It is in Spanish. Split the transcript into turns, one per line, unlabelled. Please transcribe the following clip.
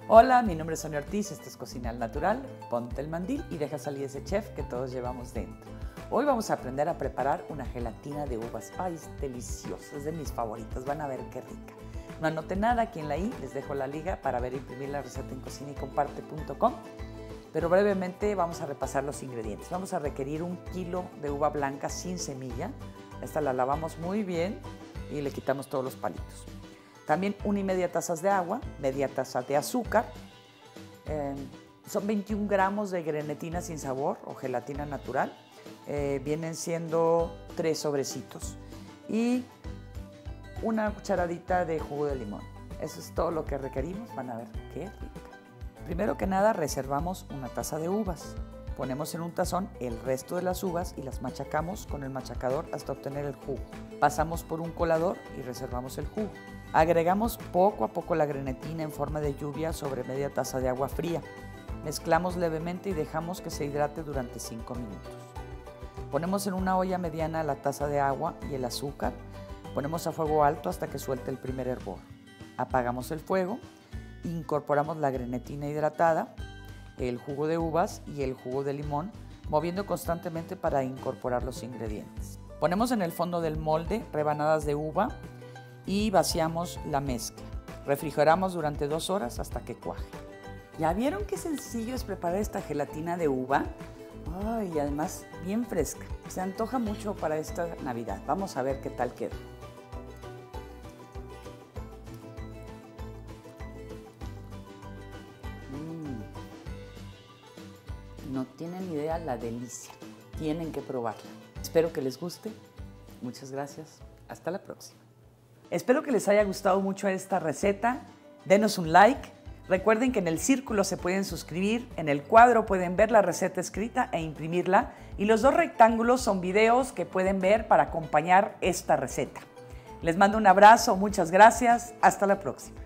Hola, mi nombre es Sonia Ortiz, esto es Cocina al Natural. Ponte el mandil y deja salir ese chef que todos llevamos dentro. Hoy vamos a aprender a preparar una gelatina de uvas. ¡Ay, es deliciosa! Es de mis favoritas, van a ver qué rica. No anoten nada, aquí en la i les dejo la liga para ver e imprimir la receta en cocinaycomparte.com. Pero brevemente vamos a repasar los ingredientes. Vamos a requerir 1 kilo de uva blanca sin semilla. Esta la lavamos muy bien y le quitamos todos los palitos. También 1,5 tazas de agua, media taza de azúcar. Son 21 gramos de grenetina sin sabor o gelatina natural. Vienen siendo 3 sobrecitos. Y 1 cucharadita de jugo de limón. Eso es todo lo que requerimos. Van a ver qué rica. Primero que nada reservamos 1 taza de uvas. Ponemos en un tazón el resto de las uvas y las machacamos con el machacador hasta obtener el jugo. Pasamos por un colador y reservamos el jugo. Agregamos poco a poco la grenetina en forma de lluvia sobre media taza de agua fría. Mezclamos levemente y dejamos que se hidrate durante 5 minutos. Ponemos en una olla mediana la taza de agua y el azúcar. Ponemos a fuego alto hasta que suelte el primer hervor. Apagamos el fuego, incorporamos la grenetina hidratada, el jugo de uvas y el jugo de limón, moviendo constantemente para incorporar los ingredientes. Ponemos en el fondo del molde rebanadas de uva y vaciamos la mezcla. Refrigeramos durante 2 horas hasta que cuaje. ¿Ya vieron qué sencillo es preparar esta gelatina de uva? Ay, y además bien fresca. Se antoja mucho para esta Navidad. Vamos a ver qué tal queda. No tienen idea la delicia. Tienen que probarla. Espero que les guste. Muchas gracias. Hasta la próxima. Espero que les haya gustado mucho esta receta. Denos un like. Recuerden que en el círculo se pueden suscribir. En el cuadro pueden ver la receta escrita e imprimirla. Y los 2 rectángulos son videos que pueden ver para acompañar esta receta. Les mando un abrazo. Muchas gracias. Hasta la próxima.